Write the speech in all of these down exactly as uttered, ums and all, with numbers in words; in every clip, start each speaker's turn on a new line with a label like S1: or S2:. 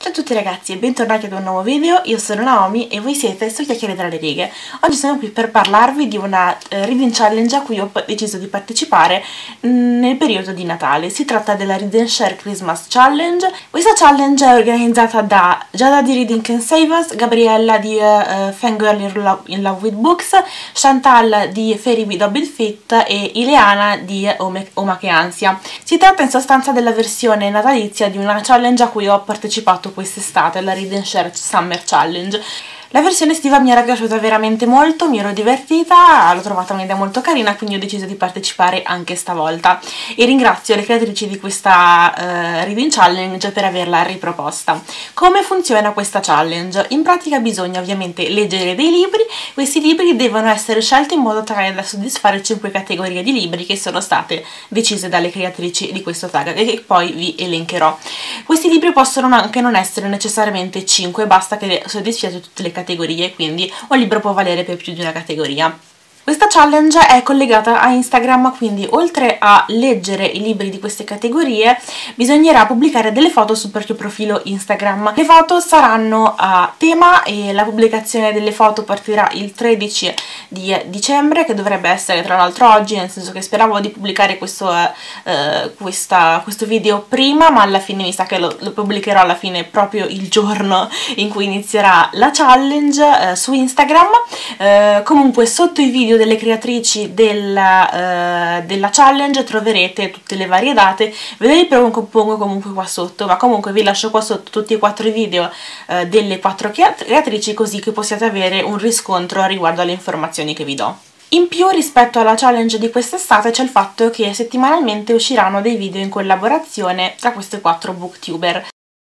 S1: Ciao a tutti ragazzi e bentornati ad un nuovo video, io sono Naomi e voi siete su Chiacchiere tra le righe. Oggi sono qui per parlarvi di una uh, reading challenge a cui ho deciso di partecipare mh, nel periodo di Natale. Si tratta della Read and Share Christmas Challenge. Questa challenge è organizzata da Giada di Reading Can Save Us, Gabriella di uh, Fangirl in Love, in Love with Books, Chantal di Fairy with Double Fit e Ileana di Ome, Oma che Ansia. Si tratta in sostanza della versione natalizia di una challenge a cui ho partecipato quest'estate, la Read and Share Summer Challenge. La versione estiva mi era piaciuta veramente molto, mi ero divertita, l'ho trovata un'idea molto carina, quindi ho deciso di partecipare anche stavolta e ringrazio le creatrici di questa uh, Reading Challenge per averla riproposta. Come funziona questa challenge? In pratica bisogna ovviamente leggere dei libri, questi libri devono essere scelti in modo tale da soddisfare cinque categorie di libri che sono state decise dalle creatrici di questo tag e che poi vi elencherò. Questi libri possono anche non essere necessariamente cinque, basta che soddisfiate tutte le categorie, quindi un libro può valere per più di una categoria. Questa challenge è collegata a Instagram, quindi oltre a leggere i libri di queste categorie bisognerà pubblicare delle foto sul proprio profilo Instagram. Le foto saranno a tema e la pubblicazione delle foto partirà il tredici di dicembre, che dovrebbe essere tra l'altro oggi, nel senso che speravo di pubblicare questo, eh, questa, questo video prima, ma alla fine mi sa che lo, lo pubblicherò alla fine proprio il giorno in cui inizierà la challenge eh, su Instagram. Eh, comunque sotto i video delle creatrici della, uh, della challenge troverete tutte le varie date, ve le ripropongo comunque qua sotto, ma comunque vi lascio qua sotto tutti e quattro i video uh, delle quattro creatrici, così che possiate avere un riscontro riguardo alle informazioni che vi do. In più, rispetto alla challenge di quest'estate, c'è il fatto che settimanalmente usciranno dei video in collaborazione tra queste quattro booktuber.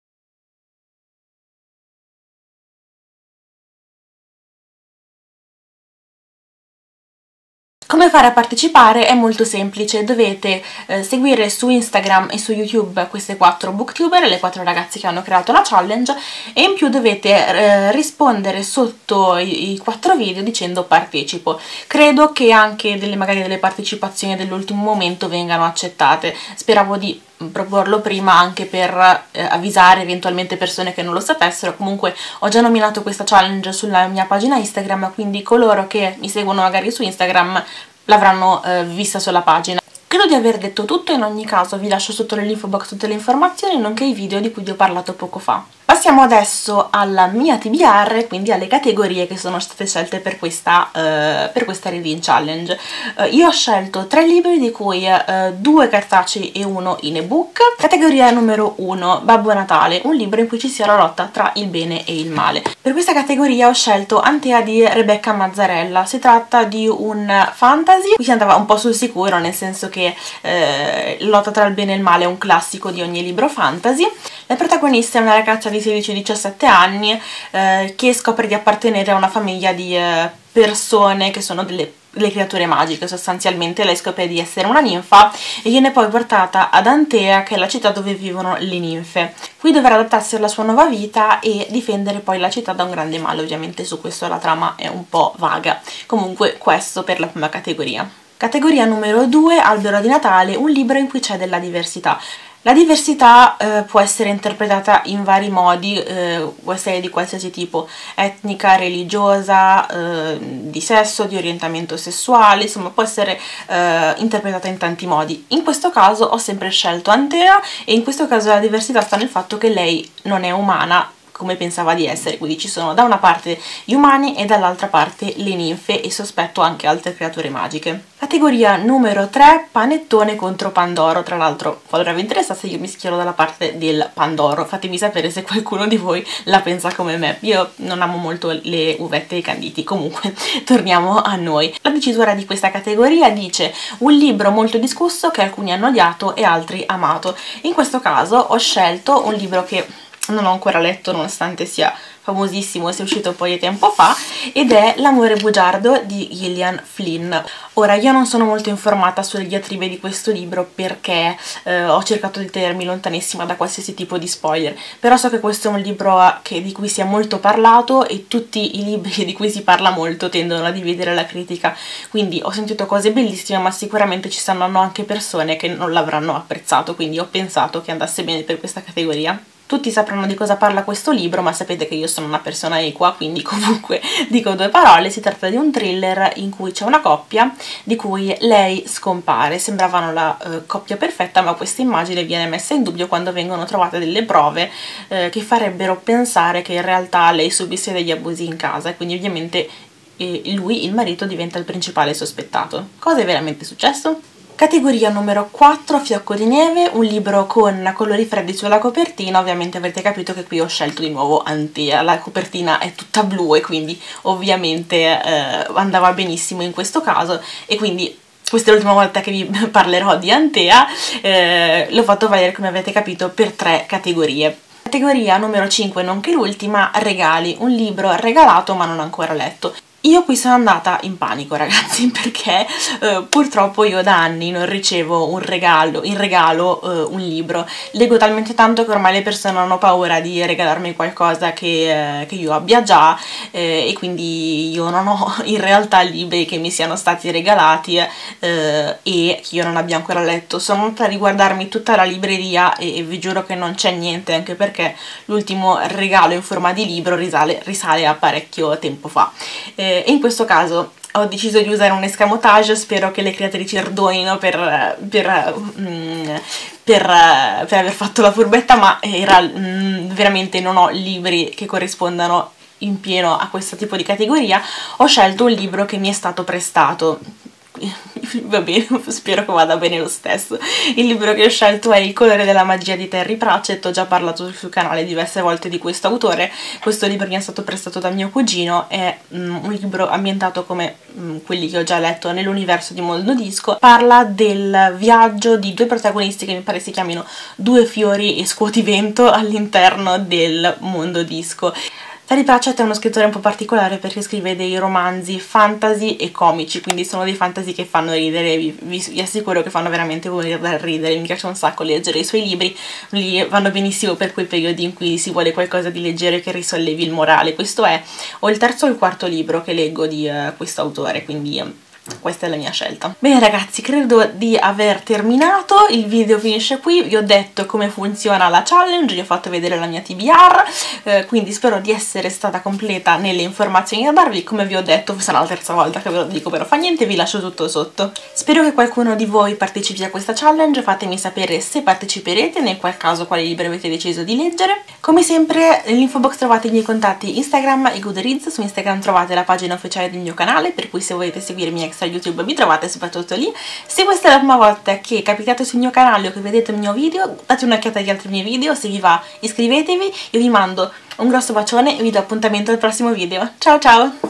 S1: Come fare a partecipare? È molto semplice, dovete eh, seguire su Instagram e su YouTube queste quattro booktuber, le quattro ragazze che hanno creato la challenge, e in più dovete eh, rispondere sotto i, i quattro video dicendo partecipo. Credo che anche delle, magari delle partecipazioni dell'ultimo momento vengano accettate, speravo di proporlo prima anche per eh, avvisare eventualmente persone che non lo sapessero. Comunque ho già nominato questa challenge sulla mia pagina Instagram, quindi coloro che mi seguono magari su Instagram l'avranno eh, vista sulla pagina. Credo di aver detto tutto, in ogni caso vi lascio sotto nell'info box tutte le informazioni, nonché i video di cui vi ho parlato poco fa. Passiamo adesso alla mia T B R, quindi alle categorie che sono state scelte per questa, uh, per questa Reading Challenge. Uh, io ho scelto tre libri, di cui uh, due cartacei e uno in ebook. Categoria numero uno, Babbo Natale, un libro in cui ci sia la lotta tra il bene e il male. Per questa categoria ho scelto Antea di Rebecca Mazzarella. Si tratta di un fantasy, qui si andava un po' sul sicuro, nel senso che eh, la lotta tra il bene e il male è un classico di ogni libro fantasy. La protagonista è una ragazza di sedici diciassette anni eh, che scopre di appartenere a una famiglia di eh, persone che sono delle, delle creature magiche. Sostanzialmente lei scopre di essere una ninfa e viene poi portata ad Antea, che è la città dove vivono le ninfe. Qui dovrà adattarsi alla sua nuova vita e difendere poi la città da un grande male. Ovviamente su questo la trama è un po' vaga. Comunque questo per la prima categoria. Categoria numero due, Albero di Natale, un libro in cui c'è della diversità. La diversità eh, può essere interpretata in vari modi, eh, può essere di qualsiasi tipo: etnica, religiosa, eh, di sesso, di orientamento sessuale, insomma può essere eh, interpretata in tanti modi. In questo caso ho sempre scelto Antea, e in questo caso la diversità sta nel fatto che lei non è umana come pensava di essere, quindi ci sono da una parte gli umani e dall'altra parte le ninfe e sospetto anche altre creature magiche. Categoria numero tre, Panettone contro Pandoro. Tra l'altro, qualora vi interessasse, io mi schiero dalla parte del Pandoro, fatemi sapere se qualcuno di voi la pensa come me. Io non amo molto le uvette e i canditi. Comunque torniamo a noi. La decisora di questa categoria dice un libro molto discusso che alcuni hanno odiato e altri amato. In questo caso ho scelto un libro che non ho ancora letto, nonostante sia famosissimo, sia uscito un po' di tempo fa, ed è L'amore bugiardo di Gillian Flynn. Ora, io non sono molto informata sulle diatribe di questo libro perché eh, ho cercato di tenermi lontanissima da qualsiasi tipo di spoiler, però so che questo è un libro che, di cui si è molto parlato, e tutti i libri di cui si parla molto tendono a dividere la critica, quindi ho sentito cose bellissime, ma sicuramente ci saranno anche persone che non l'avranno apprezzato, quindi ho pensato che andasse bene per questa categoria. tutti sapranno di cosa parla questo libro, ma sapete che io sono una persona equa, quindi comunque dico due parole. Si tratta di un thriller in cui c'è una coppia di cui lei scompare. Sembravano la eh, coppia perfetta, ma questa immagine viene messa in dubbio quando vengono trovate delle prove eh, che farebbero pensare che in realtà lei subisse degli abusi in casa, e quindi ovviamente eh, lui, il marito, diventa il principale sospettato. Cosa è veramente successo? Categoria numero quattro, Fiocco di neve, un libro con colori freddi sulla copertina. Ovviamente avrete capito che qui ho scelto di nuovo Antea, la copertina è tutta blu e quindi ovviamente eh, andava benissimo in questo caso, e quindi questa è l'ultima volta che vi parlerò di Antea. Eh, l'ho fatto valere, come avete capito, per tre categorie. Categoria numero cinque, nonché l'ultima, regali, un libro regalato ma non ancora letto. Io qui sono andata in panico, ragazzi, perché eh, purtroppo io da anni non ricevo un regalo, in regalo eh, un libro. Leggo talmente tanto che ormai le persone hanno paura di regalarmi qualcosa che, eh, che io abbia già, eh, e quindi io non ho in realtà libri che mi siano stati regalati eh, e che io non abbia ancora letto. Sono andata a riguardarmi tutta la libreria e, e vi giuro che non c'è niente, anche perché l'ultimo regalo in forma di libro risale, risale a parecchio tempo fa. Eh, E in questo caso ho deciso di usare un escamotage. Spero che le creatrici perdonino per, per, per, per aver fatto la furbetta, ma era, veramente non ho libri che corrispondano in pieno a questo tipo di categoria. Ho scelto un libro che mi è stato prestato. Va bene, spero che vada bene lo stesso. Il libro che ho scelto è Il colore della magia di Terry Pratchett. Ho già parlato sul canale diverse volte di questo autore. Questo libro mi è stato prestato da mio cugino. È um, un libro ambientato come um, quelli che ho già letto nell'universo di Mondo Disco. Parla del viaggio di due protagonisti che mi pare si chiamino Due fiori e scuotivento all'interno del Mondo Disco. Terry Pratchett è uno scrittore un po' particolare perché scrive dei romanzi fantasy e comici, quindi sono dei fantasy che fanno ridere, vi, vi, vi assicuro che fanno veramente morire dal ridere. Mi piace un sacco leggere i suoi libri, li vanno benissimo per quei periodi in cui si vuole qualcosa di leggero che risollevi il morale. Questo è o il terzo o il quarto libro che leggo di uh, questo autore, quindi uh, questa è la mia scelta. Bene ragazzi, credo di aver terminato, il video finisce qui. Vi ho detto come funziona la challenge, vi ho fatto vedere la mia T B R, eh, quindi spero di essere stata completa nelle informazioni da darvi. Come vi ho detto, sarà la terza volta che ve lo dico, però fa niente, vi lascio tutto sotto. Spero che qualcuno di voi partecipi a questa challenge, fatemi sapere se parteciperete, nel qual caso quali libri avete deciso di leggere. Come sempre nell'info box trovate i miei contatti Instagram e Goodreads. Su Instagram trovate la pagina ufficiale del mio canale, per cui se volete seguirmi extra YouTube mi trovate soprattutto lì. Se questa è la prima volta che capitate sul mio canale o che vedete il mio video, date un'occhiata agli altri miei video, se vi va iscrivetevi. Io vi mando un grosso bacione e vi do appuntamento al prossimo video. Ciao ciao!